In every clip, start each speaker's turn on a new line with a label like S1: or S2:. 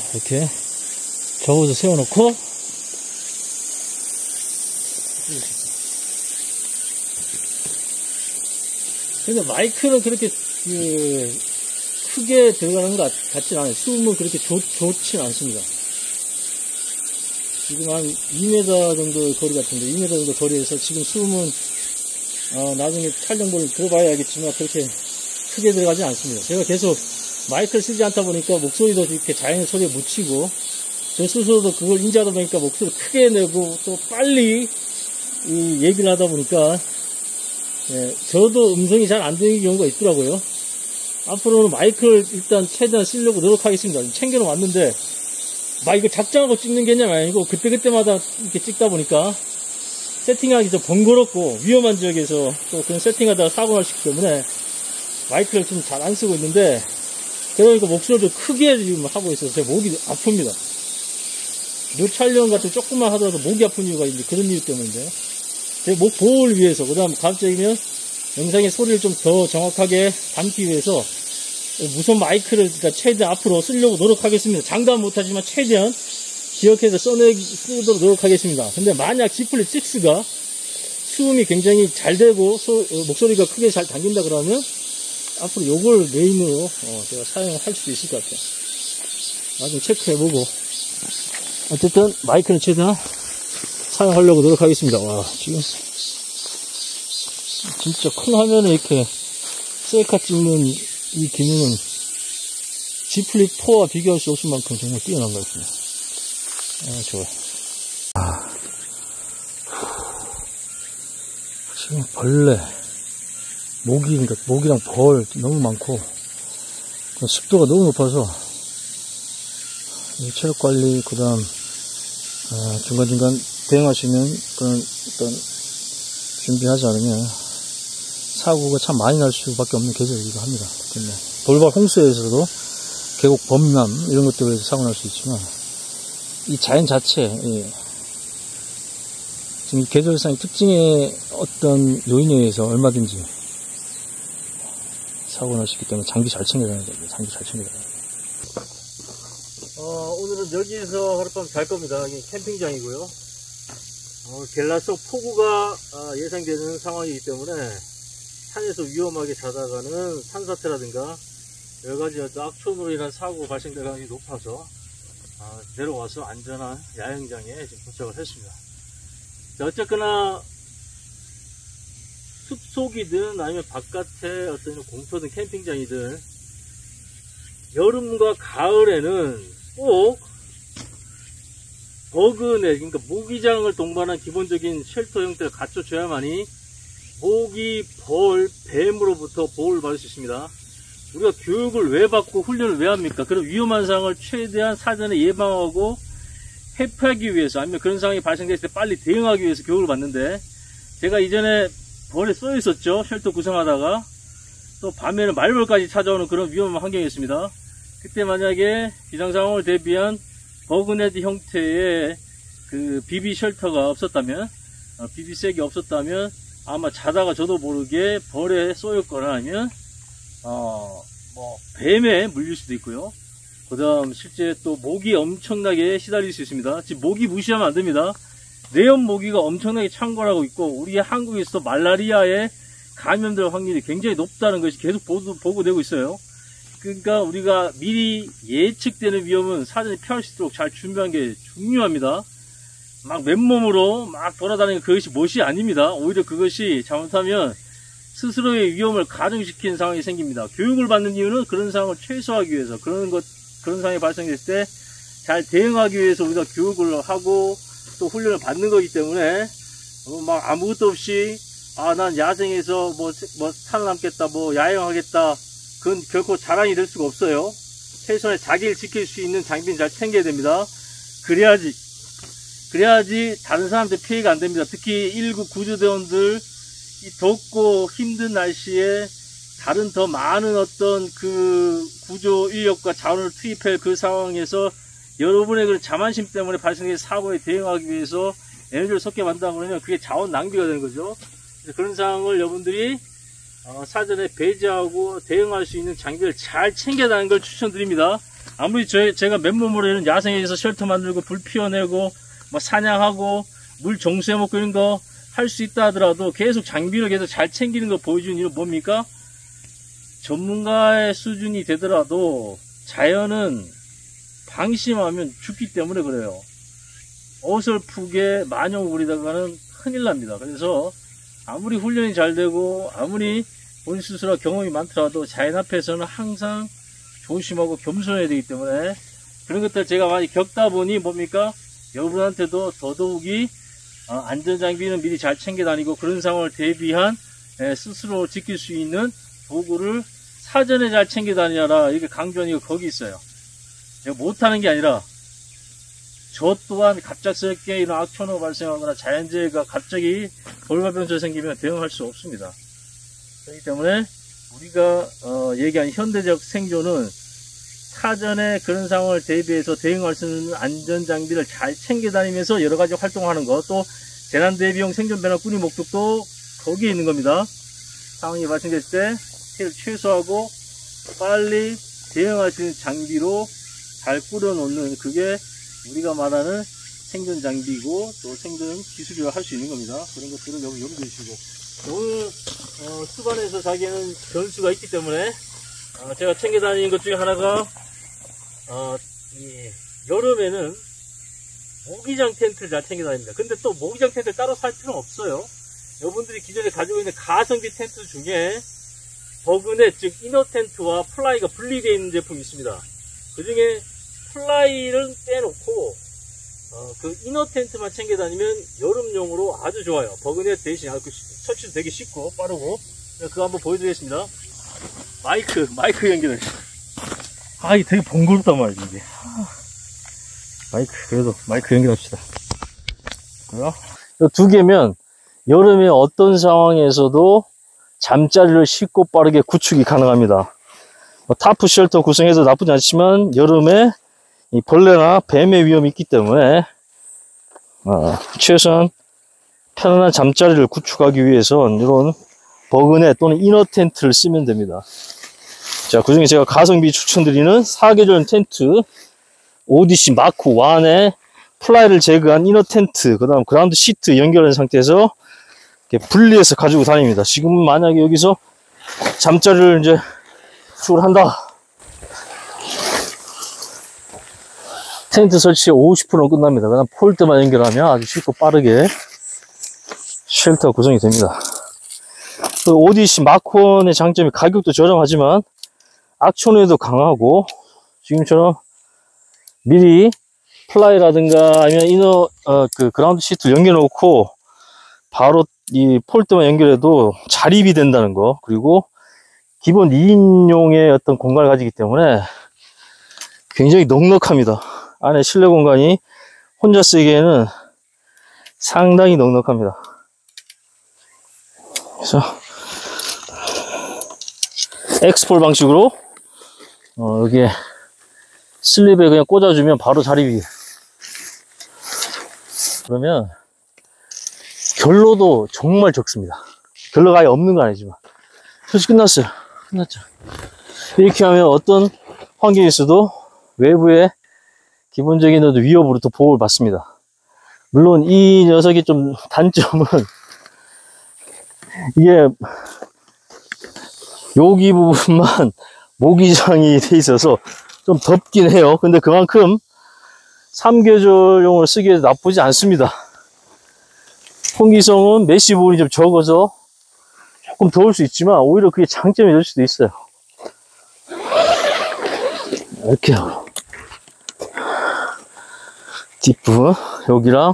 S1: 이렇게 저어서 세워놓고 근데 마이크는 그렇게 크게 들어가는 것 같진 않아요. 수음은 그렇게 좋진 않습니다. 지금 한 2m 정도 거리 같은데 2m 정도 거리에서 지금 수음은 나중에 촬영본을 들어봐야 알겠지만 그렇게 크게 들어가지 않습니다. 제가 계속 마이크를 쓰지 않다 보니까 목소리도 이렇게 자연의 소리에 묻히고 저 스스로도 그걸 인지하다 보니까 목소리를 크게 내고 또 빨리 얘기를 하다 보니까 저도 음성이 잘 안 들리는 경우가 있더라고요. 앞으로는 마이크를 일단 최대한 쓰려고 노력하겠습니다. 챙겨놓았는데 막 이거 작정하고 찍는 개념이 아니고 그때그때마다 이렇게 찍다 보니까 세팅하기 좀 번거롭고 위험한 지역에서 또 그런 세팅하다가 사고 날 수 있기 때문에 마이크를 좀 잘 안 쓰고 있는데 그러니까 목소리도 크게 지금 하고 있어서 제 목이 아픕니다. 요 촬영 같은 조금만 하더라도 목이 아픈 이유가 있는데 그런 이유 때문인데 제 목 보호를 위해서 그 다음 갑자기면 영상의 소리를 좀 더 정확하게 담기 위해서 무선 마이크를 그러니까 최대한 앞으로 쓰려고 노력하겠습니다. 장담 못하지만 최대한 기억해서 쓰도록 노력하겠습니다. 근데 만약 G 플립 6가 수음이 굉장히 잘 되고 목소리가 크게 잘 담긴다 그러면 앞으로 요걸 메인으로 제가 사용할 수도 있을 것 같아요. 나중에 체크해보고 어쨌든 마이크는 최대한 사용하려고 노력하겠습니다. 와 지금 진짜 큰 화면에 이렇게 셀카 찍는 이 기능은 G 플립 4와 비교할 수 없을 만큼 정말 뛰어난 것 같습니다. 좋아요. 지금 벌레, 그러니까 모기랑 벌 너무 많고 습도가 너무 높아서 체력 관리, 그 다음 중간중간 대응할 수 있는 그런 어떤 준비하지 않으면 사고가 참 많이 날 수밖에 없는 계절이기도 합니다. 근데 돌발 홍수에서도 계곡 범람 이런 것들에 사고 날 수 있지만 이 자연 자체 지금 계절상의 특징의 어떤 요인에 의해서 얼마든지 사고 날 수 있기 때문에 장비 잘 챙겨야 됩니다. 장비 잘 챙겨야 됩니다. 오늘은 여기서 하룻밤 잘 겁니다. 이게 캠핑장이고요. 겔라 속 폭우가 예상되는 상황이기 때문에 산에서 위험하게 자다가는 산사태라든가 여러가지 악천후로 인한 사고 발생될 가능성이 높아서 내려와서 안전한 야영장에 지금 도착을 했습니다. 어쨌거나 숲속이든 아니면 바깥에 어떤 공터든 캠핑장이든 여름과 가을에는 꼭 버그넷, 그러니까 모기장을 동반한 기본적인 쉘터 형태를 갖춰줘야만이 모기, 벌, 뱀으로부터 보호를 받을 수 있습니다. 우리가 교육을 왜 받고 훈련을 왜 합니까? 그런 위험한 상황을 최대한 사전에 예방하고 회피하기 위해서, 아니면 그런 상황이 발생됐을 때 빨리 대응하기 위해서 교육을 받는데, 제가 이전에 벌에 써 있었죠. 쉘터 구성하다가 또 밤에는 말벌까지 찾아오는 그런 위험한 환경이었습니다. 그때 만약에 비상 상황을 대비한 버그넷 형태의 그 비비 쉘터가 없었다면, 비비색이 없었다면 아마 자다가 저도 모르게 벌에 쏘였거나 아니면 뱀에 물릴 수도 있고요. 그 다음 실제 또 모기 엄청나게 시달릴 수 있습니다. 지금 모기 무시하면 안 됩니다. 뇌염 모기가 엄청나게 창궐하고 있고, 우리 한국에서 말라리아에 감염될 확률이 굉장히 높다는 것이 계속 보고되고 있어요. 그러니까 우리가 미리 예측되는 위험은 사전에 피할 수 있도록 잘 준비하는 게 중요합니다. 막 맨몸으로 막 돌아다니는 그것이 못이 아닙니다. 오히려 그것이 잘못하면 스스로의 위험을 가중시키는 상황이 생깁니다. 교육을 받는 이유는 그런 상황을 최소화하기 위해서, 그런 상황이 발생했을 때 잘 대응하기 위해서 우리가 교육을 하고 또 훈련을 받는 거기 때문에 막 아무것도 없이 난 야생에서 뭐 살아남겠다, 야영하겠다, 그건 결코 자랑이 될 수가 없어요. 최소한의 자기를 지킬 수 있는 장비는 잘 챙겨야 됩니다. 그래야지 다른 사람한테 피해가 안 됩니다. 특히 119 구조대원들 이 덥고 힘든 날씨에 다른 더 많은 어떤 그 구조 인력과 자원을 투입할 그 상황에서 여러분의 그 자만심 때문에 발생된 사고에 대응하기 위해서 에너지를 쏟게 만든다 그러면 그게 자원 낭비가 되는 거죠. 그런 상황을 여러분들이 사전에 배제하고 대응할 수 있는 장비를 잘 챙겨다니는 걸 추천드립니다. 아무리 제가 맨몸으로 이런 야생에서 쉘터 만들고 불 피워내고 뭐 사냥하고 물 정수해 먹고 이런 거 할 수 있다 하더라도 계속 장비를 계속 잘 챙기는 거 보여주는 이유는 뭡니까? 전문가의 수준이 되더라도 자연은 방심하면 죽기 때문에 그래요. 어설프게 마냥 부리다가는 큰일 납니다. 그래서 아무리 훈련이 잘 되고 아무리 본인 스스로 경험이 많더라도 자연 앞에서는 항상 조심하고 겸손해야 되기 때문에 그런 것들 제가 많이 겪다 보니 뭡니까? 여러분한테도 더더욱이 안전장비는 미리 잘 챙겨 다니고 그런 상황을 대비한 스스로 지킬 수 있는 도구를 사전에 잘 챙겨 다니라 이렇게 강조하는 이유가 거기 있어요. 제가 못하는 게 아니라 저 또한 갑작스럽게 이런 악천후가 발생하거나 자연재해가 갑자기 돌발병처럼 생기면 대응할 수 없습니다. 그렇기 때문에 우리가 얘기한 현대적 생존은 사전에 그런 상황을 대비해서 대응할 수 있는 안전장비를 잘 챙겨 다니면서 여러가지 활동하는 것, 또 재난대비용 생존변화 꾸리 목적도 거기에 있는 겁니다. 상황이 발생됐을 때 피해를 최소화하고 빨리 대응할 수 있는 장비로 잘 꾸려놓는 그게 우리가 말하는 생존 장비고 또 생존 기술이라고 할 수 있는 겁니다. 그런 것들을 염두에 두시고 오늘 수반에서 자기는 변수가 있기 때문에 제가 챙겨 다니는 것 중에 하나가 여름에는 모기장 텐트를 잘 챙겨 다닙니다. 근데 또 모기장 텐트를 따로 살 필요는 없어요. 여러분들이 기존에 가지고 있는 가성비 텐트 중에 버그넷 즉 이너 텐트와 플라이가 분리되어 있는 제품이 있습니다. 그 중에 플라이를 빼놓고 그 이너 텐트만 챙겨 다니면 여름용으로 아주 좋아요. 버그넷 대신 설치도 되게 쉽고 빠르고 그거 한번 보여드리겠습니다. 마이크 연결을 이게 되게 번거롭단 말이지 이게. 그래도 마이크 연결합시다. 이 두 개면 여름에 어떤 상황에서도 잠자리를 쉽고 빠르게 구축이 가능합니다. 타프 쉘터 구성해도 나쁘지 않지만 여름에 이 벌레나 뱀의 위험이 있기 때문에 최소한 편안한 잠자리를 구축하기 위해선 이런 버그넷 또는 이너 텐트를 쓰면 됩니다. 자, 그중에 제가 가성비 추천드리는 사계절 텐트 오디시 마크 1에 플라이를 제거한 이너 텐트, 그 다음 그라운드 시트 연결한 상태에서 이렇게 분리해서 가지고 다닙니다. 지금 만약에 여기서 잠자리를 이제 구축을 한다. 텐트 설치 50%는 끝납니다. 그다음 폴드만 연결하면 아주 쉽고 빠르게 쉘터 구성이 됩니다. 그 오디시 마크1의 장점이 가격도 저렴하지만 악천후에도 강하고 지금처럼 미리 플라이라든가 아니면 이너 그 그라운드 시트 연결해 놓고 바로 이 폴드만 연결해도 자립이 된다는 거, 그리고 기본 2인용의 어떤 공간을 가지기 때문에 굉장히 넉넉합니다. 안에 실내 공간이 혼자 쓰기에는 상당히 넉넉합니다. 그래서 엑스폴 방식으로 여기에 슬립에 그냥 꽂아주면 바로 자립이. 그러면 결로도 정말 적습니다. 결로가 아예 없는 건 아니지만 설치 끝났어요. 끝났죠. 이렇게 하면 어떤 환경에서도 외부의 기본적인 위협으로부터 보호를 받습니다. 물론 이 녀석이 좀 단점은 이게 여기 부분만 모기장이 돼 있어서 좀 덥긴 해요. 근데 그만큼 3계절용으로 쓰기에도 나쁘지 않습니다. 통기성은 메쉬 부분이 좀 적어서 조금 더울 수 있지만 오히려 그게 장점이 될 수도 있어요. 이렇게 하고 뒷부분 여기랑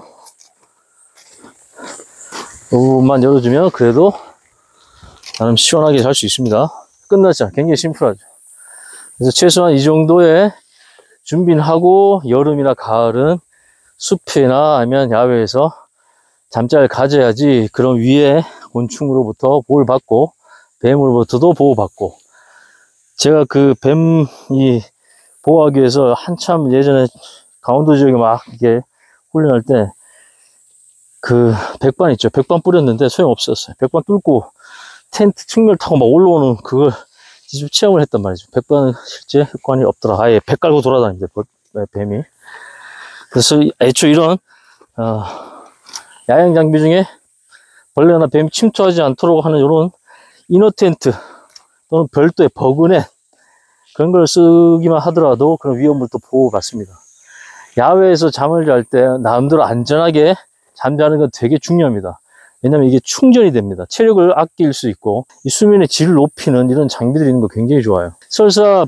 S1: 이 부분만 열어주면 그래도 나름 시원하게 잘 수 있습니다. 끝났죠. 굉장히 심플하죠. 그래서 최소한 이 정도의 준비는 하고 여름이나 가을은 숲이나 아니면 야외에서 잠자리를 가져야지 그런 위에 곤충으로부터 보호를 받고 뱀으로부터도 보호받고, 제가 그 뱀이 보호하기 위해서 한참 예전에 강원도 지역에 막 이게 훈련할 때 그 백반 있죠. 백반 뿌렸는데 소용없었어요. 백반 뚫고 텐트 측면 타고 막 올라오는 그걸 직접 체험을 했단 말이죠. 백반은 실제 습관이 없더라. 아예 배 깔고 돌아다닙니다, 뱀이. 그래서 애초에 이런 야영 장비 중에 벌레나 뱀이 침투하지 않도록 하는 이런 이너 텐트 또는 별도의 버그넷, 그런 걸 쓰기만 하더라도 그런 위험을 또 보호받습니다. 야외에서 잠을 잘 때 나름대로 안전하게 잠자는 건 되게 중요합니다. 왜냐면 이게 충전이 됩니다. 체력을 아낄 수 있고 이 수면의 질을 높이는 이런 장비들이 있는 거 굉장히 좋아요. 설사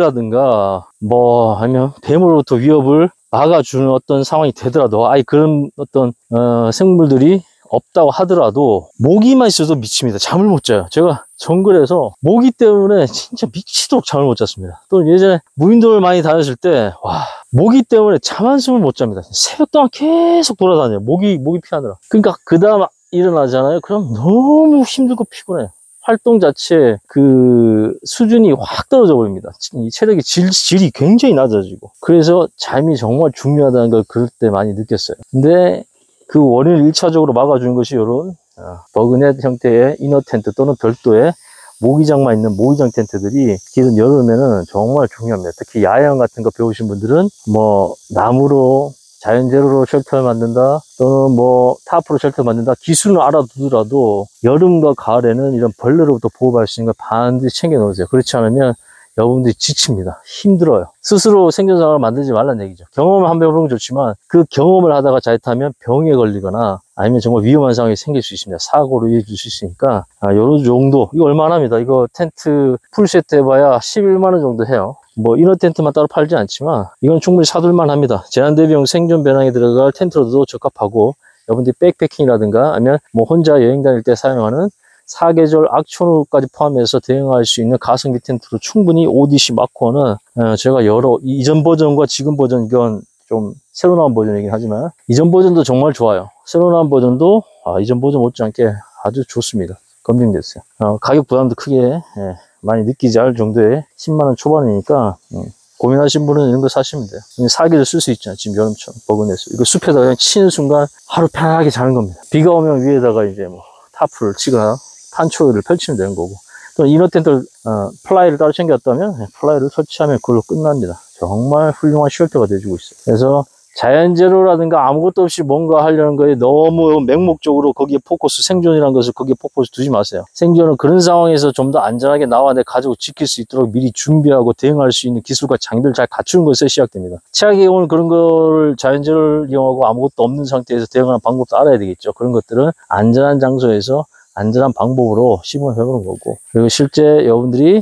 S1: 벌이라든가 뭐 아니면 뱀으로부터 위협을 막아주는 어떤 상황이 되더라도 아예 그런 어떤 생물들이 없다고 하더라도 모기만 있어도 미칩니다. 잠을 못 자요. 제가 정글에서 모기 때문에 진짜 미치도록 잠을 못 잤습니다. 또 예전에 무인도를 많이 다녔을 때 와, 모기 때문에 잠 한숨을 못 잡니다. 새벽 동안 계속 돌아다녀요. 모기 피하느라. 그러니까 그 다음 일어나잖아요. 그럼 너무 힘들고 피곤해요. 활동 자체 그 수준이 확 떨어져 버립니다. 이 체력의 질이 굉장히 낮아지고. 그래서 잠이 정말 중요하다는 걸 그럴 때 많이 느꼈어요. 근데 그 원인을 1차적으로 막아주는 것이 이런 버그넷 형태의 이너 텐트 또는 별도의 모기장만 있는 모기장 텐트들이 길은 여름에는 정말 중요합니다. 특히 야영 같은 거 배우신 분들은 뭐 나무로 자연재료로 쉘터를 만든다 또는 뭐 타프로 쉘터를 만든다 기술을 알아두더라도 여름과 가을에는 이런 벌레로부터 보호받을 수 있는 걸 반드시 챙겨 놓으세요. 그렇지 않으면 여러분들이 지칩니다. 힘들어요. 스스로 생존상황을 만들지 말라는 얘기죠. 경험을 한번 해보는 건 좋지만 그 경험을 하다가 자칫하면 병에 걸리거나 아니면 정말 위험한 상황이 생길 수 있습니다. 사고로 이어질 수 있으니까 요런 정도, 이거 얼마나 합니다. 이거 텐트 풀세트 해봐야 11만원 정도 해요. 뭐 이너 텐트만 따로 팔지 않지만 이건 충분히 사둘만 합니다. 재난대비용 생존 배낭에 들어갈 텐트로도 적합하고 여러분들이 백패킹이라든가 아니면 뭐 혼자 여행 다닐 때 사용하는 사계절 악천후까지 포함해서 대응할 수 있는 가성비 텐트로 충분히 오디시 마커는 제가 여러 이전 버전과 지금 버전, 이건 좀 새로 나온 버전이긴 하지만 이전 버전도 정말 좋아요. 새로 나온 버전도 이전 버전 못지않게 아주 좋습니다. 검증됐어요. 가격 부담도 크게 많이 느끼지 않을 정도의 10만원 초반이니까 고민하신 분은 이런 거 사시면 돼요. 사계절 쓸 수 있잖아요. 지금 여름처럼 버그넷을. 이거 숲에다 그냥 치는 순간 하루 편하게 자는 겁니다. 비가 오면 위에다가 이제 뭐 타프를 치거나 판초를 펼치면 되는 거고, 또 이너 텐트 플라이를 따로 챙겼다면 플라이를 설치하면 그걸로 끝납니다. 정말 훌륭한 쉘터가 돼주고 있어요. 그래서 자연재료라든가 아무것도 없이 뭔가 하려는 거에 너무 맹목적으로 거기에 포커스, 생존이라는 것을 거기에 포커스 두지 마세요. 생존은 그런 상황에서 좀 더 안전하게 나와 내 가족을 지킬 수 있도록 미리 준비하고 대응할 수 있는 기술과 장비를 잘 갖추는 것에서 시작됩니다. 최악의 경우는 그런 거를 자연재료를 이용하고 아무것도 없는 상태에서 대응하는 방법도 알아야 되겠죠. 그런 것들은 안전한 장소에서 안전한 방법으로 시범을 해보는 거고, 그리고 실제 여러분들이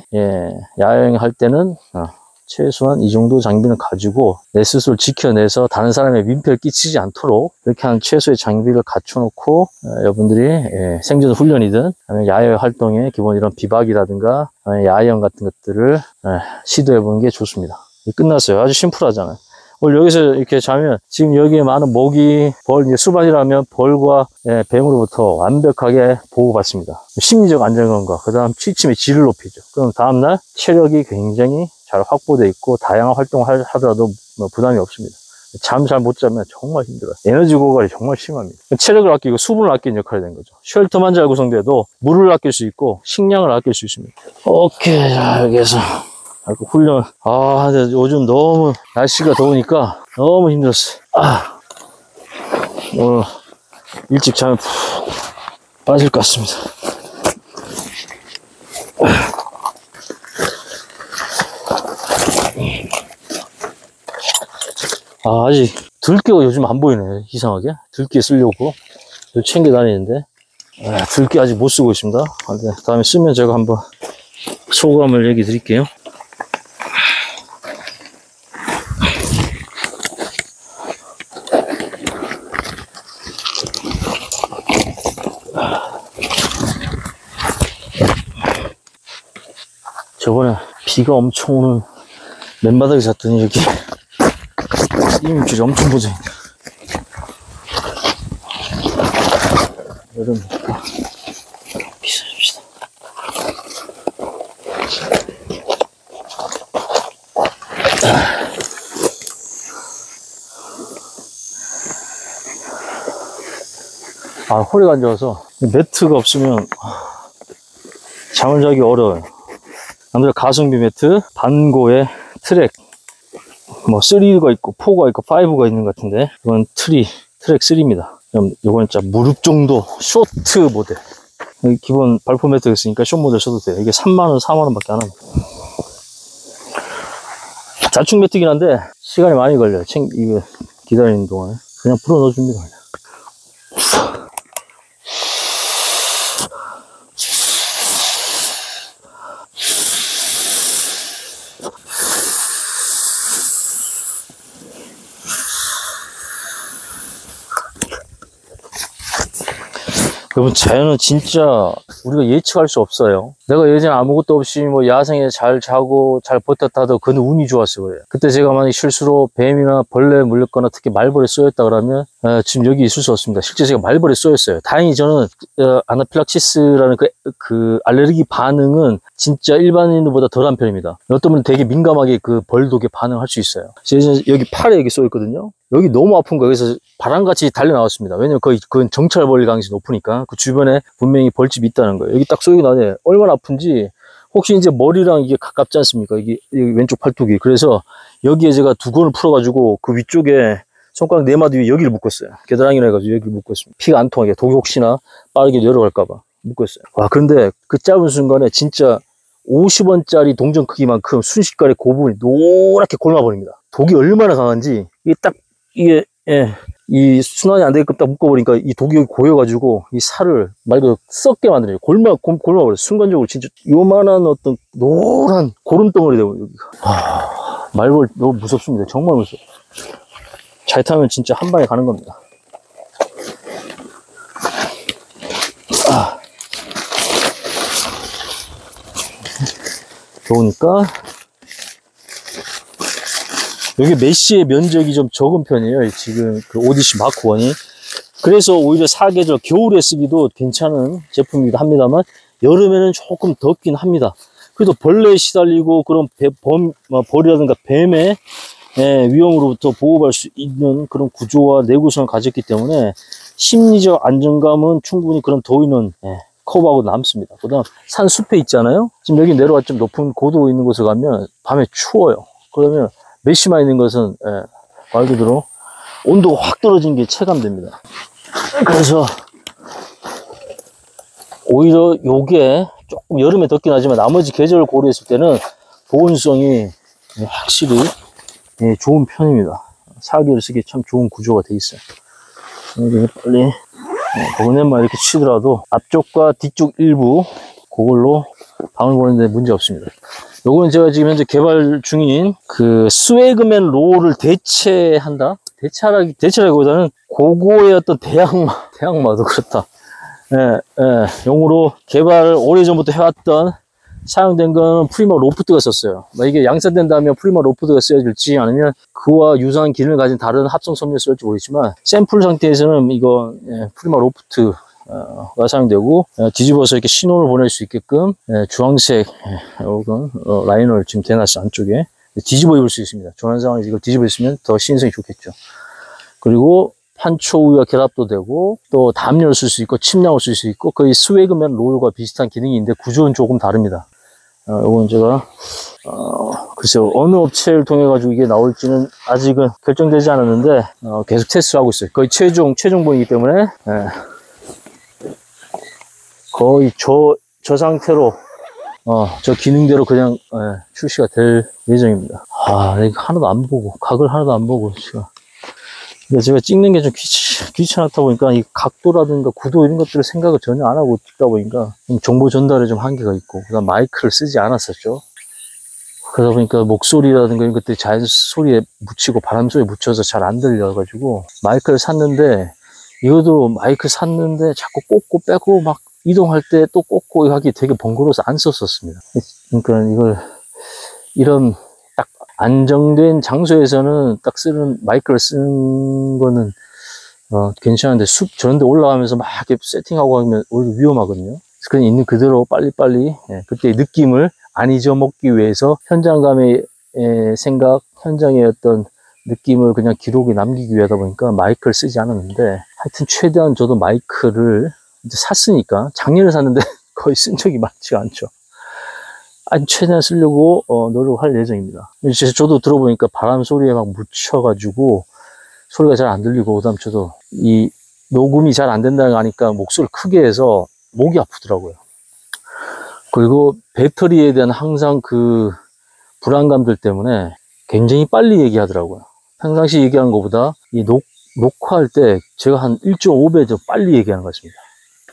S1: 야영할 때는 최소한 이 정도 장비는 가지고 내 스스로를 지켜내서 다른 사람의 민폐를 끼치지 않도록 이렇게 한 최소의 장비를 갖춰놓고 여러분들이 생존 훈련이든 아니면 야외 활동에 기본 이런 비박이라든가 야영 같은 것들을 시도해보는 게 좋습니다. 끝났어요. 아주 심플하잖아요. 오늘 여기서 이렇게 자면 지금 여기에 많은 모기, 벌, 이제 수반이라면 벌과 뱀으로부터 완벽하게 보호받습니다. 심리적 안정감과 그 다음 취침의 질을 높이죠. 그럼 다음날 체력이 굉장히 잘 확보되어 있고 다양한 활동을 하더라도 뭐 부담이 없습니다. 잠 잘 못 자면 정말 힘들어요. 에너지 고갈이 정말 심합니다. 체력을 아끼고 수분을 아끼는 역할이 된 거죠. 쉘터만 잘 구성돼도 물을 아낄 수 있고 식량을 아낄 수 있습니다. 오케이, 자 여기에서 훈련. 근데 요즘 너무 날씨가 더우니까 너무 힘들었어요. 오늘 일찍 자면 푹 빠질 것 같습니다. 아직 들깨가 요즘 안 보이네. 이상하게 들깨 쓰려고 챙겨 다니는데 들깨 아직 못 쓰고 있습니다. 다음에 쓰면 제가 한번 소감을 얘기 드릴게요. 저번에 비가 엄청 오는 맨바닥에 잤더니 여기 이물질이 엄청 보여있네. 여름이니까 비싸줍시다. 허리가 안 좋아서 매트가 없으면 잠을 자기 어려워요. 남자 가성비 매트, 반고의 트랙, 뭐 3가 있고 4가 있고 5가 있는 것 같은데, 이건 트랙 3입니다. 이건 진짜 무릎 정도 쇼트 모델. 기본 발포 매트가 있으니까 숏 모델 써도 돼요. 이게 3만원 4만원 밖에 안 합니다. 자충 매트긴 한데 시간이 많이 걸려요. 이거 기다리는 동안에 그냥 풀어 넣어줍니다. 여러분, 자연은 진짜 우리가 예측할 수 없어요. 내가 예전에 아무것도 없이 뭐 야생에 잘 자고 잘 버텼다도 그건 운이 좋았어요. 그래요. 그때 제가 만약 실수로 뱀이나 벌레에 물렸거나 특히 말벌에 쏘였다 그러면 지금 여기 있을 수 없습니다. 실제 제가 말벌에 쏘였어요. 다행히 저는 아나필락시스라는 그 알레르기 반응은 진짜 일반인들보다 덜한 편입니다. 어떤 분은 되게 민감하게 그 벌독에 반응할 수 있어요. 제가 여기 팔에 여기 쏘였거든요. 여기 너무 아픈 거예요. 그래서 바람같이 달려 나왔습니다. 왜냐면 그건 정찰벌 가능성이 높으니까. 그 주변에 분명히 벌집이 있다는 거예요. 여기 딱 쏘이고 나네. 얼마나 아픈지. 혹시 이제 머리랑 이게 가깝지 않습니까? 여기 왼쪽 팔뚝이. 그래서 여기에 제가 두건을 풀어가지고 그 위쪽에 손가락 4마디 위에 여기를 묶었어요. 겨드랑이라 해가지고 여기를 묶었습니다. 피가 안 통하게. 독이 혹시나 빠르게 내려갈까봐 묶었어요. 와, 근데 그 짧은 순간에 진짜 50원짜리 동전 크기만큼 순식간에 그 부분이 노랗게 골마버립니다. 독이 얼마나 강한지 이게 이 순환이 안 되게끔 딱 묶어버리니까 이 독이 여기 고여가지고 이 살을 말 그대로 썩게 만들어요. 골마버려요. 순간적으로 진짜 요만한 어떤 노란 고름덩어리 되고 여기가. 말벌 너무 무섭습니다. 정말 무서워. 잘 타면 진짜 한 방에 가는 겁니다. 좋으니까 여기 메쉬의 면적이 좀 적은 편이에요. 지금 그 오디시 마크 1이. 그래서 오히려 사계절 겨울에 쓰기도 괜찮은 제품이기도 합니다만 여름에는 조금 덥긴 합니다. 그래도 벌레에 시달리고 그런 벌이라든가 뱀의 위험으로부터 보호할 수 있는 그런 구조와 내구성을 가졌기 때문에 심리적 안정감은 충분히 그런 더위는 커버하고 남습니다. 그 다음 산숲에 있잖아요. 지금 여기 내려와 좀 높은 고도 있는 곳에 가면 밤에 추워요. 그러면 메쉬만 있는 것은 말 그대로 온도가 확 떨어진 게 체감됩니다. 그래서 오히려 요게 조금 여름에 덥긴 하지만 나머지 계절을 고려했을 때는 보온성이 확실히 좋은 편입니다. 사계를 쓰기에 참 좋은 구조가 돼 있어요. 여기 빨리 보내만 이렇게 치더라도 앞쪽과 뒤쪽 일부 그걸로 방을 보는데 문제 없습니다. 요건 제가 지금 현재 개발 중인 그 스웨그맨 롤을 대체라기보다는 고고의 어떤 대항마도 그렇다. 용으로 개발을 오래전부터 해왔던 사용된 건 프리마 로프트가 썼어요. 이게 양산된다면 프리마 로프트가 쓰여질지 아니면 그와 유사한 기능을 가진 다른 합성 섬유를 쓸지 모르겠지만 샘플 상태에서는 이거 프리마 로프트가 사용되고 뒤집어서 이렇게 신호를 보낼 수 있게끔 주황색 라이너를 지금 대놨어요. 안쪽에 뒤집어 입을 수 있습니다. 조난 상황에서 이걸 뒤집어 있으면 더 시인성이 좋겠죠. 그리고 판초 우유와 결합도 되고 또 담요를 쓸 수 있고 침량을 쓸 수 있고 거의 스웨그맨 롤과 비슷한 기능이 있는데 구조는 조금 다릅니다. 이건 제가 글쎄요 어느 업체를 통해 가지고 이게 나올지는 아직은 결정되지 않았는데 계속 테스트를 하고 있어요. 거의 최종본이기 때문에 거의 저 상태로 저 기능대로 그냥 출시가 될 예정입니다. 이거 하나도 안 보고 각을 하나도 안 보고 제가 찍는 게 좀 귀찮았다 보니까 이 각도라든가 구도 이런 것들을 생각을 전혀 안 하고 찍다 보니까 정보 전달에 좀 한계가 있고 그다음 마이크를 쓰지 않았었죠. 그러다 보니까 목소리라든가 이런 것들이 자연 소리에 묻히고 바람 소리에 묻혀서 잘 안 들려가지고 마이크를 샀는데 이것도 마이크 샀는데 자꾸 꽂고 빼고 막 이동할 때 또 꽂고 하기 되게 번거로워서 안 썼었습니다. 그러니까 이런 딱 안정된 장소에서는 딱 쓰는 마이크를 쓰는 거는 괜찮은데 숲 저런 데 올라가면서 막 이렇게 세팅하고 하면 오히려 위험하거든요. 그냥 있는 그대로 빨리빨리 그때의 느낌을 안 잊어먹기 위해서 현장감의 생각, 현장의 어떤 느낌을 그냥 기록에 남기기 위하다 보니까 마이크를 쓰지 않았는데 하여튼 최대한 저도 마이크를 이제 샀으니까 작년에 샀는데 거의 쓴 적이 많지가 않죠. 아니, 최대한 쓰려고 노력할 예정입니다. 저도 들어보니까 바람 소리에 막 묻혀가지고 소리가 잘 안 들리고, 그다음 저도 이 녹음이 잘 안 된다는 거 하니까 목소리를 크게 해서 목이 아프더라고요. 그리고 배터리에 대한 항상 그 불안감들 때문에 굉장히 빨리 얘기하더라고요. 평상시 얘기하는 것보다 이 녹화할 때 제가 한 1.5배 더 빨리 얘기하는 것 같습니다.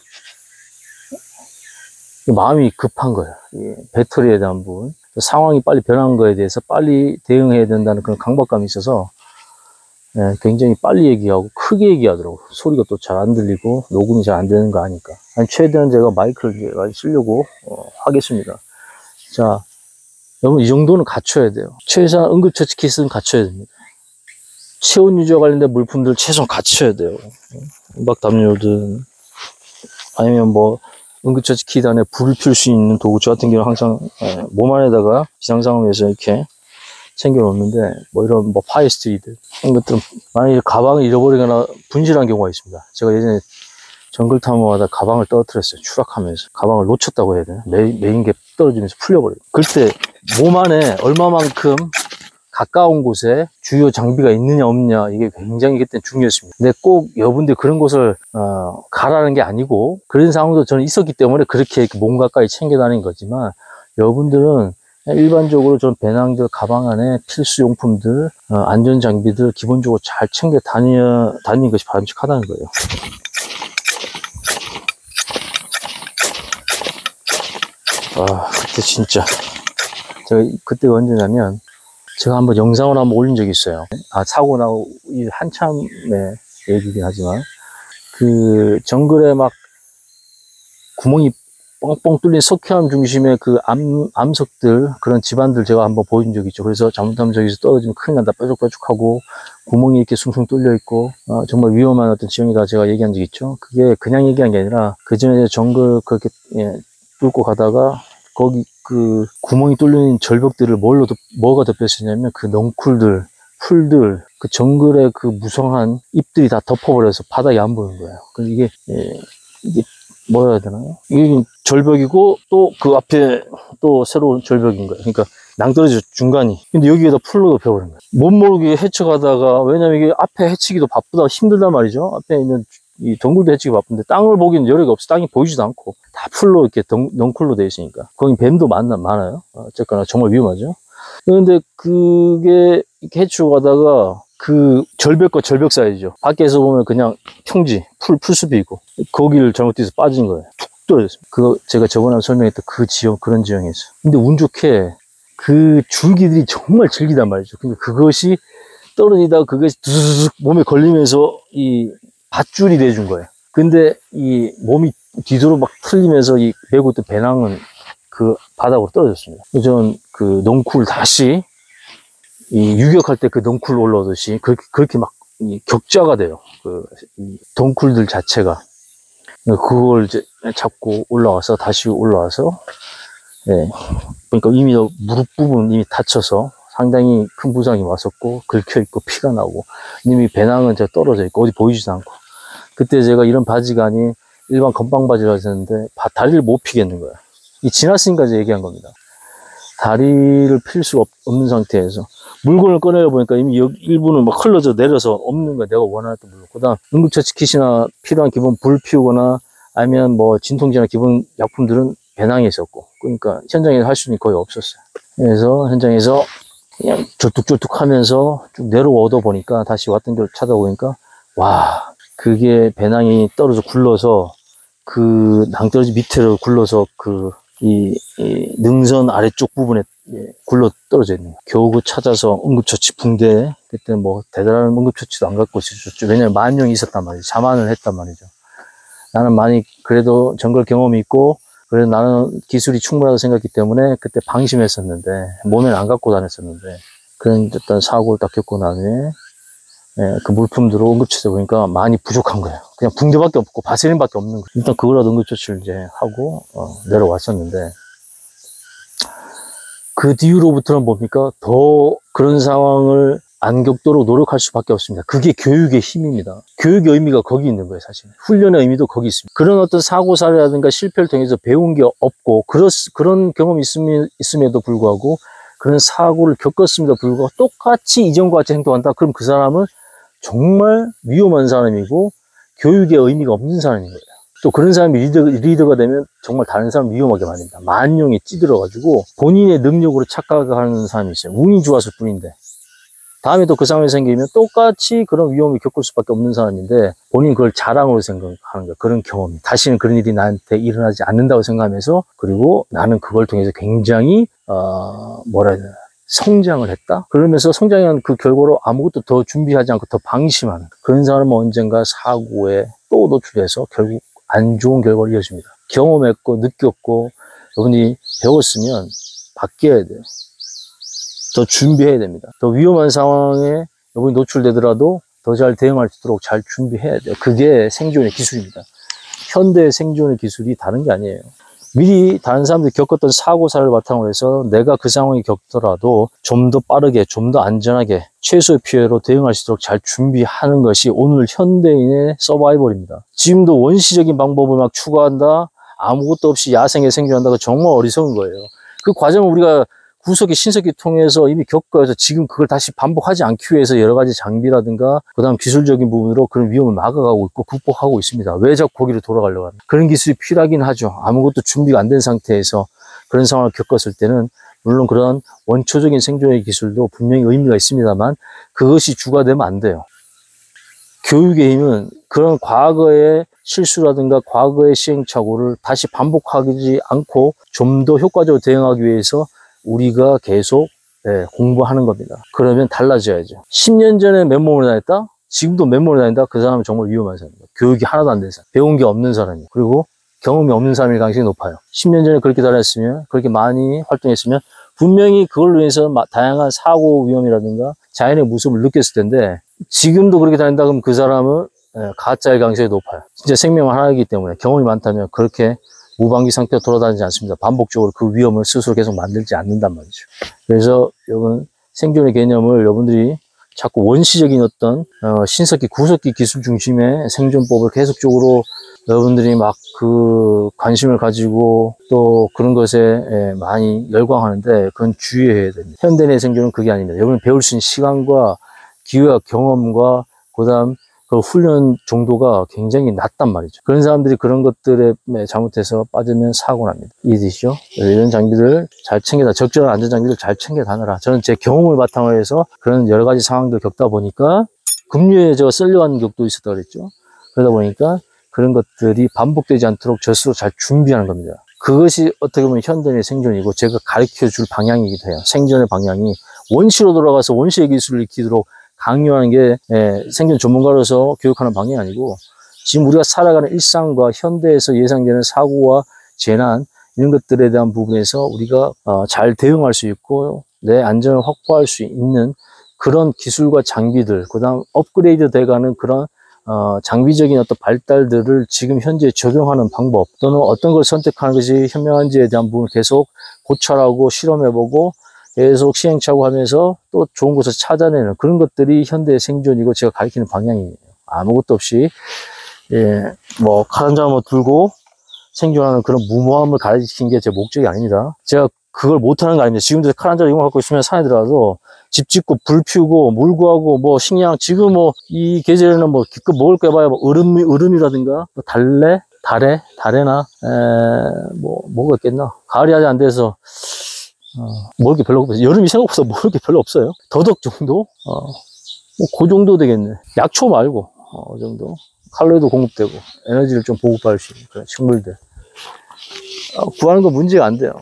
S1: 마음이 급한 거예요. 이 배터리에 대한 부분. 상황이 빨리 변한 거에 대해서 빨리 대응해야 된다는 그런 강박감이 있어서 굉장히 빨리 얘기하고 크게 얘기하더라고요. 소리가 또 잘 안 들리고 녹음이 잘 안 되는 거 아니까. 최대한 제가 마이크를 많이 쓰려고 하겠습니다. 자, 여러분 이 정도는 갖춰야 돼요. 최소한 응급처치 키트는 갖춰야 됩니다. 체온 유지와 관련된 물품들 최소한 갖춰야 돼요. 음박담요든 아니면 뭐 응급처치 키트 안에 불을 필 수 있는 도구, 저 같은 경우는 항상 몸 안에다가 비상상황에서 이렇게 챙겨 놓는데, 뭐 이런 뭐 파이스트리드 이런 것들은 만약에 가방을 잃어버리거나 분실한 경우가 있습니다. 제가 예전에 정글 탐험하다 가방을 떨어뜨렸어요. 추락하면서 가방을 놓쳤다고 해야 되나? 메인 게 떨어지면서 풀려버려요. 그때 몸 안에 얼마만큼 가까운 곳에 주요 장비가 있느냐 없느냐, 이게 굉장히 그때 중요했습니다. 근데 꼭 여러분들 그런 곳을 가라는 게 아니고, 그런 상황도 저는 있었기 때문에 그렇게 몸 가까이 챙겨 다니는 거지만, 여러분들은 일반적으로 전 배낭들 가방 안에 필수 용품들, 안전 장비들 기본적으로 잘 챙겨 다니는 것이 바람직하다는 거예요. 그때 진짜 제가 그때가 언제냐면, 제가 한번 영상을 한번 올린 적이 있어요. 사고 나고 한참의 얘기긴 하지만, 그 정글에 막 구멍이 뻥뻥 뚫린 석회암 중심의 그 암석들, 그런 집안들 제가 한번 보여준 적이 있죠. 그래서 잘못하면 저기서 떨어지면 큰일 난다, 뾰족뾰족하고 구멍이 이렇게 숭숭 뚫려 있고, 정말 위험한 어떤 지형이다 제가 얘기한 적이 있죠. 그게 그냥 얘기한 게 아니라, 그 전에 정글 그렇게 뚫고 가다가 거기 그 구멍이 뚫린 절벽들을 뭐가 덮였었냐면, 그 넝쿨들, 풀들, 그 정글의 그 무성한 잎들이 다 덮어버려서 바닥이 안 보이는 거예요. 그래서 이게 뭐라 해야 되나요? 이게 절벽이고, 또 그 앞에 또 새로운 절벽인 거예요. 그러니까 낭떠러지 중간이. 근데 여기에다 풀로 덮여버린 거예요. 못 모르게 헤쳐가다가, 왜냐면 이게 앞에 헤치기도 바쁘다, 힘들단 말이죠. 앞에 있는 이 동굴도 헤치기 바쁜데 땅을 보기는 여력이 없어. 땅이 보이지도 않고 다 풀로 이렇게 넝쿨로 되어 있으니까. 거기 뱀도 많아요. 어쨌거나 정말 위험하죠. 그런데 그게 이렇게 헤치고 가다가 그 절벽과 절벽 사이죠. 밖에서 보면 그냥 평지, 풀숲이고, 거기를 잘못 뛰어서 빠진 거예요. 툭 떨어졌습니다. 그거 제가 저번에 설명했던 그 지형, 그런 지형에서. 근데 운 좋게 그 줄기들이 정말 질기단 말이죠. 그러니까 그것이 떨어지다가 그것이 두두둑 몸에 걸리면서 이 밧줄이 돼준 거예요. 근데 이 몸이 뒤로 막 틀리면서 이 메고 있던 배낭은 그 바닥으로 떨어졌습니다. 저는 그 넝쿨 다시 이 유격할 때 그 넝쿨 올라오듯이 그렇게 막 이 격자가 돼요. 이 덩쿨들 자체가. 그걸 이제 잡고 다시 올라와서, 그러니까 이미 무릎 부분 이미 다쳐서 상당히 큰 부상이 왔었고, 긁혀있고, 피가 나고, 이미 배낭은 제가 떨어져 있고, 어디 보이지도 않고. 그때 제가 이런 바지가 아닌 일반 건빵 바지를 하셨는데, 다리를 못 피겠는 거야. 이 지났으니까 이제 얘기한 겁니다. 다리를 필 수가 없는 상태에서 물건을 꺼내려 보니까 이미 일부는 막 흘러져 내려서 없는 거야. 내가 원하던 물건. 그 다음 응급처치 킷이나 필요한 기본 불 피우거나 아니면 뭐 진통제나 기본 약품들은 배낭에 있었고, 그러니까 현장에서 할 수 있는 게 거의 없었어요. 그래서 현장에서 그냥 절뚝절뚝 하면서 쭉 내려와 얻어 보니까, 다시 왔던 길 찾아보니까, 와, 그게 배낭이 떨어져 굴러서 그 낭떠러지 밑으로 굴러서 이 능선 아래쪽 부분에 굴러 떨어져 있는 거예요. 겨우 그 찾아서 응급처치 붕대, 그때 뭐 대단한 응급처치도 안 갖고 있었죠. 왜냐면 만명이 있었단 말이죠. 자만을 했단 말이죠. 나는 많이 그래도 정글 경험이 있고, 그래도 나는 기술이 충분하다고 생각했기 때문에 그때 방심했었는데, 몸에는 안 갖고 다녔었는데, 그런 어떤 사고를 딱 겪고 나중에 그 물품들로 응급처치해 보니까 많이 부족한 거예요. 그냥 붕대밖에 없고 바세린밖에 없는 거예요. 일단 그거라도 응급처치를 이제 하고 내려왔었는데, 그 뒤로부터는 뭡니까? 더 그런 상황을 안 겪도록 노력할 수밖에 없습니다. 그게 교육의 힘입니다. 교육의 의미가 거기 있는 거예요, 사실. 훈련의 의미도 거기 있습니다. 그런 어떤 사고사라든가 실패를 통해서 배운 게 없고, 그런 경험이 있음에도 불구하고, 그런 사고를 겪었음에도 불구하고, 똑같이 이전과 같이 행동한다? 그럼 그 사람은 정말 위험한 사람이고, 교육의 의미가 없는 사람인 거예요. 또 그런 사람이 리더가 되면 정말 다른 사람을 위험하게 만듭니다. 만용에 찌들어가지고, 본인의 능력으로 착각하는 사람이 있어요. 운이 좋았을 뿐인데. 다음에 또 그 상황이 생기면 똑같이 그런 위험을 겪을 수밖에 없는 사람인데 본인 그걸 자랑으로 생각하는 거야. 그런 경험이. 다시는 그런 일이 나한테 일어나지 않는다고 생각하면서 그리고 나는 그걸 통해서 굉장히 뭐라 해야 되나 성장을 했다? 그러면서 성장한 그 결과로 아무것도 더 준비하지 않고 더 방심하는 그런 사람은 언젠가 사고에 또 노출돼서 결국 안 좋은 결과를 이어집니다. 경험했고 느꼈고 여러분이 배웠으면 바뀌어야 돼요. 더 준비해야 됩니다. 더 위험한 상황에 여러분이 노출되더라도 더 잘 대응할 수 있도록 잘 준비해야 돼요. 그게 생존의 기술입니다. 현대의 생존의 기술이 다른 게 아니에요. 미리 다른 사람들이 겪었던 사고사를 바탕으로 해서 내가 그 상황이 겪더라도 좀 더 빠르게, 좀 더 안전하게 최소의 피해로 대응할 수 있도록 잘 준비하는 것이 오늘 현대인의 서바이벌입니다. 지금도 원시적인 방법을 막 추구한다, 아무것도 없이 야생에 생존한다가 정말 어리석은 거예요. 그 과정을 우리가 구석기, 신석기 통해서 이미 겪어서 지금 그걸 다시 반복하지 않기 위해서 여러 가지 장비라든가 그 다음 기술적인 부분으로 그런 위험을 막아가고 있고 극복하고 있습니다. 왜 자꾸 거기로 돌아가려고 합니까? 그런 기술이 필요하긴 하죠. 아무것도 준비가 안 된 상태에서 그런 상황을 겪었을 때는 물론 그런 원초적인 생존의 기술도 분명히 의미가 있습니다만 그것이 주가 되면 안 돼요. 교육의 힘은 그런 과거의 실수라든가 과거의 시행착오를 다시 반복하지 않고 좀 더 효과적으로 대응하기 위해서 우리가 계속 공부하는 겁니다. 그러면 달라져야죠. 10년 전에 맨몸으로 다녔다? 지금도 맨몸으로 다닌다? 그 사람은 정말 위험한 사람이에요. 교육이 하나도 안 된 사람, 배운 게 없는 사람이에요. 그리고 경험이 없는 사람일 가능성이 높아요. 10년 전에 그렇게 다녔으면, 그렇게 많이 활동했으면 분명히 그걸로 인해서 다양한 사고 위험이라든가 자연의 무서움을 느꼈을 텐데 지금도 그렇게 다닌다 그러면 그 사람은 가짜일 가능성이 높아요. 진짜 생명은 하나이기 때문에 경험이 많다면 그렇게 무방비 상태로 돌아다니지 않습니다. 반복적으로 그 위험을 스스로 계속 만들지 않는단 말이죠. 그래서 여러분 생존의 개념을 여러분들이 자꾸 원시적인 어떤 신석기, 구석기 기술 중심의 생존법을 계속적으로 여러분들이 막 그 관심을 가지고 또 그런 것에 많이 열광하는데 그건 주의해야 됩니다. 현대인의 생존은 그게 아닙니다. 여러분이 배울 수 있는 시간과 기회와 경험과 그다음 그 훈련 정도가 굉장히 낮단 말이죠. 그런 사람들이 그런 것들에 잘못해서 빠지면 사고 납니다. 이해되시죠? 이런 장비들 잘 챙겨다, 적절한 안전 장비를 잘 챙겨 다녀라. 저는 제 경험을 바탕으로 해서 그런 여러 가지 상황들 겪다 보니까 급류에 제가 쓸려가는 격도 있었다 그랬죠. 그러다 보니까 그런 것들이 반복되지 않도록 저 스스로 잘 준비하는 겁니다. 그것이 어떻게 보면 현대의 생존이고 제가 가르쳐 줄 방향이기도 해요. 생존의 방향이 원시로 돌아가서 원시의 기술을 익히도록 강요하는 게 생존 전문가로서 교육하는 방향이 아니고 지금 우리가 살아가는 일상과 현대에서 예상되는 사고와 재난 이런 것들에 대한 부분에서 우리가 잘 대응할 수 있고 내 안전을 확보할 수 있는 그런 기술과 장비들, 그 다음 업그레이드 돼가는 그런 장비적인 어떤 발달들을 지금 현재 적용하는 방법 또는 어떤 걸 선택하는 것이 현명한지에 대한 부분을 계속 고찰하고 실험해보고 계속 시행착오하면서 또 좋은 것을 찾아내는 그런 것들이 현대의 생존이고 제가 가르치는 방향이에요. 아무것도 없이 뭐 칼 한 장 들고 생존하는 그런 무모함을 가르치는 게 제 목적이 아닙니다. 제가 그걸 못하는 거 아닙니다. 지금도 칼 한 장 이거 갖고 있으면 산에 들어가서 집 짓고 불 피우고 물 구하고 뭐 식량 지금 뭐 이 계절에는 뭐 기껏 먹을 거 해봐야 뭐 얼음이라든가 뭐 달래나 뭐가 있겠나. 가을이 아직 안 돼서 먹을 게 별로 없어요. 여름이 생각보다 먹을 게 별로 없어요. 더덕 정도? 뭐 그 정도 되겠네. 약초 말고 그 정도. 칼로리도 공급되고 에너지를 좀 보급할 수 있는 그런 식물들 구하는 거 문제가 안 돼요.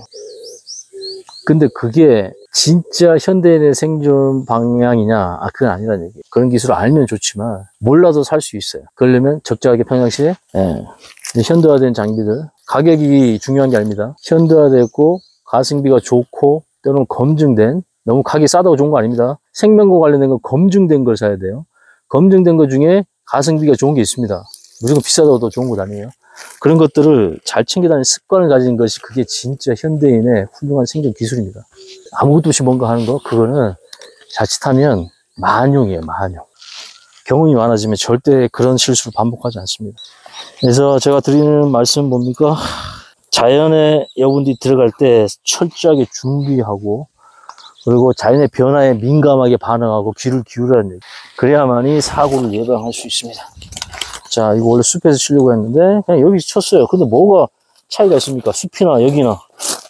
S1: 근데 그게 진짜 현대인의 생존 방향이냐? 그건 아니라는 얘기예요. 그런 기술을 알면 좋지만 몰라도 살 수 있어요. 그러려면 적절하게 평상시에 현대화된 장비들 가격이 중요한 게 아닙니다. 현대화됐고 가성비가 좋고 때로는 검증된 너무 가격이 싸다고 좋은 거 아닙니다. 생명과 관련된 건 검증된 걸 사야 돼요. 검증된 것 중에 가성비가 좋은 게 있습니다. 무조건 비싸다고 더 좋은 것 아니에요. 그런 것들을 잘 챙겨다니는 습관을 가진 것이 그게 진짜 현대인의 훌륭한 생존 기술입니다. 아무것도 없이 뭔가 하는 거 그거는 자칫하면 만용이에요, 만용. 경험이 많아지면 절대 그런 실수를 반복하지 않습니다. 그래서 제가 드리는 말씀은 뭡니까? 자연에 여러분들이 들어갈 때 철저하게 준비하고, 그리고 자연의 변화에 민감하게 반응하고 귀를 기울여야 돼요. 그래야만이 사고를 예방할 수 있습니다. 자, 이거 원래 숲에서 치려고 했는데 그냥 여기서 쳤어요. 근데 뭐가 차이가 있습니까? 숲이나 여기나.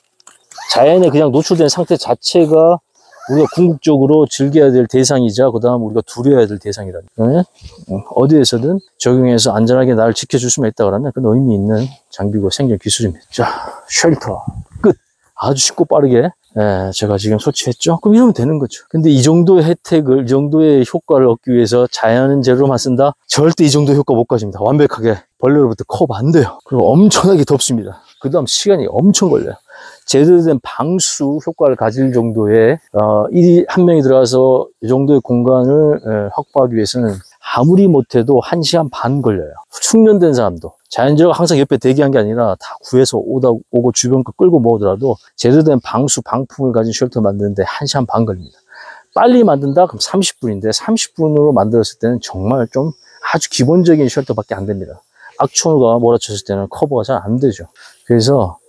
S1: 자연에 그냥 노출된 상태 자체가 우리가 궁극적으로 즐겨야 될 대상이자 그 다음 우리가 두려워야 될 대상이라는 거예요. 어디에서든 적용해서 안전하게 나를 지켜줄 수만 있다 그러면 그건 의미 있는 장비고 생존 기술입니다. 자, 쉘터 끝. 아주 쉽고 빠르게 제가 지금 설치했죠. 그럼 이러면 되는 거죠. 근데 이 정도의 혜택을, 이 정도의 효과를 얻기 위해서 자연 재료로만 쓴다? 절대 이 정도 효과 못 가집니다. 완벽하게 벌레로부터 커버 안 돼요. 그리고 엄청나게 덥습니다. 그 다음 시간이 엄청 걸려요. 제대로 된 방수 효과를 가질 정도의 한 명이 들어가서 이 정도의 공간을 확보하기 위해서는 아무리 못해도 1시간 반 걸려요. 숙련된 사람도. 자연재료가 항상 옆에 대기한 게 아니라 다 구해서 오고 주변 거 끌고 모으더라도 제대로 된 방수 방풍을 가진 쉘터 만드는데 1시간 반 걸립니다. 빨리 만든다? 그럼 30분인데 30분으로 만들었을 때는 정말 좀 아주 기본적인 쉘터밖에 안 됩니다. 악천후가 몰아쳤을 때는 커버가 잘 안 되죠. 그래서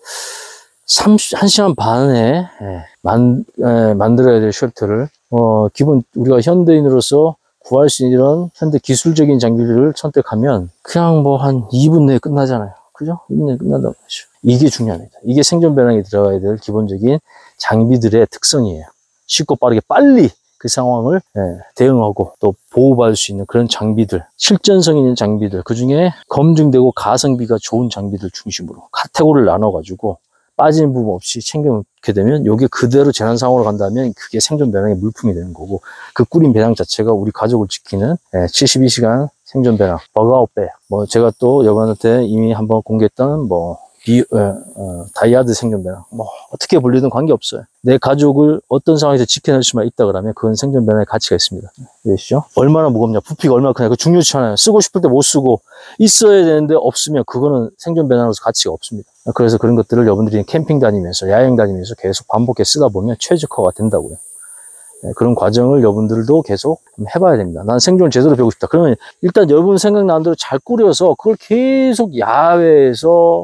S1: 1시간 반에 만들어야 될 쉘터를 기본 우리가 현대인으로서 구할 수 있는 이런 현대 기술적인 장비를 선택하면 그냥 뭐 한 2분 내에 끝나잖아요. 그죠? 2분 내에 끝난다고 하죠. 이게 중요합니다. 이게 생존 배낭에 들어가야 될 기본적인 장비들의 특성이에요. 쉽고 빠르게 빨리 그 상황을 대응하고 또 보호받을 수 있는 그런 장비들, 실전성 있는 장비들, 그 중에 검증되고 가성비가 좋은 장비들 중심으로 카테고리를 나눠가지고 빠지는 부분 없이 챙겨놓게 되면 이게 그대로 재난 상황으로 간다면 그게 생존 배낭의 물품이 되는 거고, 그 꾸린 배낭 자체가 우리 가족을 지키는 72시간 생존 배낭, 버그아웃 백. 뭐 제가 또 여러분한테 이미 한번 공개했던 다이아드 생존 배낭, 뭐 어떻게 불리든 관계없어요. 내 가족을 어떤 상황에서 지켜낼 수만 있다 그러면 그건 생존 배낭의 가치가 있습니다. 이해되시죠? 얼마나 무겁냐, 부피가 얼마나 크냐, 그 중요치 않아요. 쓰고 싶을 때 못 쓰고, 있어야 되는데 없으면 그거는 생존 배낭으로서 가치가 없습니다. 그래서 그런 것들을 여러분들이 캠핑 다니면서 야영 다니면서 계속 반복해 쓰다 보면 최적화가 된다고요. 그런 과정을 여러분들도 계속 해봐야 됩니다. 난 생존을 제대로 배우고 싶다. 그러면 일단 여러분 생각나는 대로 잘 꾸려서 그걸 계속 야외에서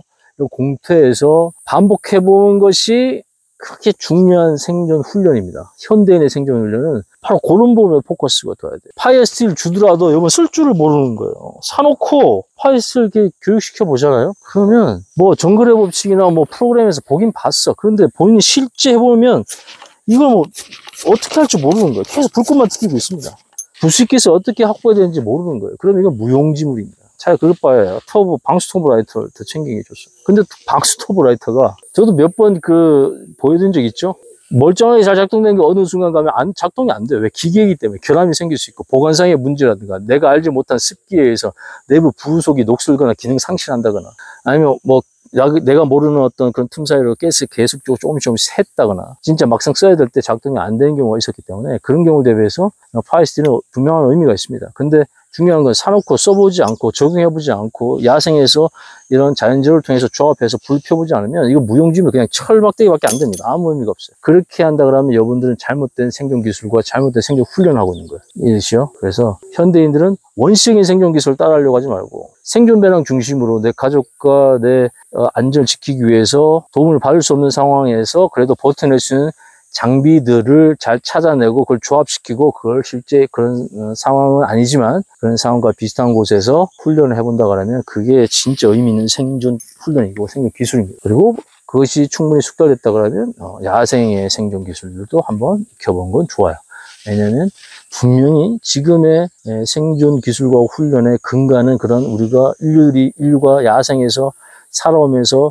S1: 공터에서 반복해보는 것이 그렇게 중요한 생존 훈련입니다. 현대인의 생존 훈련은 바로 그런 부분에 포커스가 둬야 돼요. 파이어스틸 주더라도 여러분 쓸 줄을 모르는 거예요. 사놓고 파이어스틸 이렇게 교육시켜 보잖아요. 그러면 뭐 정글의 법칙이나 뭐 프로그램에서 보긴 봤어. 그런데 본인이 실제 해보면 이걸 뭐 어떻게 할지 모르는 거예요. 계속 불꽃만 튀기고 있습니다. 부식기에서 어떻게 확보해야 되는지 모르는 거예요. 그러면 이건 무용지물입니다. 차라리 그럴 바에야 방수 터보 라이터를 더 챙기는 게 좋습니다. 근데 방수 터보 라이터가 저도 몇 번 보여드린 적 있죠? 멀쩡하게 잘 작동되는 게 어느 순간 가면 작동이 안 돼요. 왜? 기계이기 때문에 결함이 생길 수 있고, 보관상의 문제라든가 내가 알지 못한 습기에 의해서 내부 부속이 녹슬거나 기능 상실한다거나, 아니면 뭐 내가 모르는 어떤 그런 틈 사이로 가스 계속 조금씩 샜다거나, 진짜 막상 써야 될 때 작동이 안 되는 경우가 있었기 때문에 그런 경우 대비해서 파이어스틸은 분명한 의미가 있습니다. 근데 중요한 건 사놓고 써보지 않고 적용해보지 않고 야생에서 이런 자연재료를 통해서 조합해서 불 펴보지 않으면 이거 무용지물, 그냥 철막대기밖에 안 됩니다. 아무 의미가 없어요. 그렇게 한다 그러면 여러분들은 잘못된 생존 기술과 잘못된 생존 훈련을 하고 있는 거예요. 이해되시죠? 그래서 현대인들은 원시적인 생존 기술을 따라하려고 하지 말고 생존 배낭 중심으로 내 가족과 내 안전을 지키기 위해서 도움을 받을 수 없는 상황에서 그래도 버텨낼 수 있는 장비들을 잘 찾아내고 그걸 조합시키고, 그걸 실제 그런 상황은 아니지만 그런 상황과 비슷한 곳에서 훈련을 해본다 그러면 그게 진짜 의미 있는 생존 훈련이고 생존 기술입니다. 그리고 그것이 충분히 숙달됐다 그러면 야생의 생존 기술들도 한번 익혀본 건 좋아요. 왜냐하면 분명히 지금의 생존 기술과 훈련의 근간은 그런 우리가 인류가 야생에서 살아오면서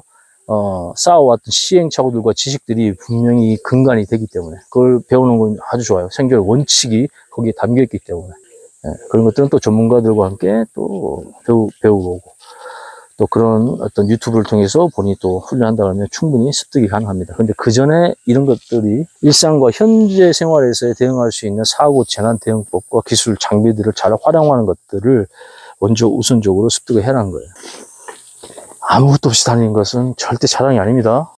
S1: 쌓아왔던 시행착오들과 지식들이 분명히 근간이 되기 때문에 그걸 배우는 건 아주 좋아요. 생존 원칙이 거기에 담겨 있기 때문에 그런 것들은 또 전문가들과 함께 또 배우고 오고, 또 그런 어떤 유튜브를 통해서 본인이 또 훈련한다 그러면 충분히 습득이 가능합니다. 근데 그 전에 이런 것들이 일상과 현재 생활에서 대응할 수 있는 사고 재난 대응법과 기술 장비들을 잘 활용하는 것들을 먼저 우선적으로 습득을 해라는 거예요. 아무것도 없이 다니는 것은 절대 자랑이 아닙니다.